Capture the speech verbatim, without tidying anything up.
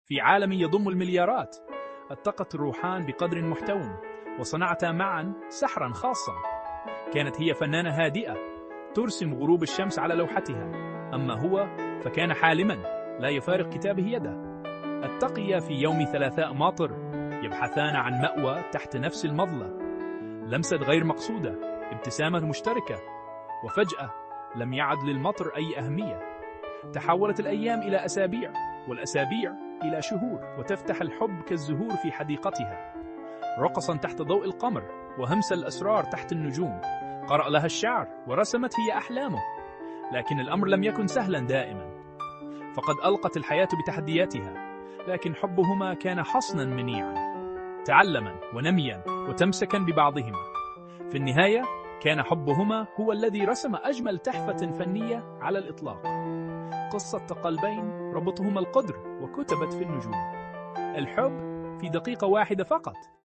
في عالم يضم المليارات، التقت الروحان بقدر محتوم وصنعتا معا سحرا خاصا. كانت هي فنانة هادئة ترسم غروب الشمس على لوحتها، أما هو فكان حالما لا يفارق كتابه يده. التقيا في يوم ثلاثاء ماطر يبحثان عن مأوى تحت نفس المظلة. لمسة غير مقصودة، ابتسامة مشتركة، وفجأة لم يعد للمطر أي أهمية. تحولت الأيام إلى أسابيع، والأسابيع إلى شهور، وتفتح الحب كالزهور في حديقتها، رقصا تحت ضوء القمر وهمس الأسرار تحت النجوم. قرأ لها الشعر ورسمت هي أحلامه، لكن الأمر لم يكن سهلا دائما، فقد ألقت الحياة بتحدياتها، لكن حبهما كان حصنا منيعا، تعلما ونميا وتمسكا ببعضهما. في النهاية كان حبهما هو الذي رسم أجمل تحفة فنية على الإطلاق، قصة قلبين ربطهما القدر وكتبت في النجوم. الحب في دقيقة واحدة فقط.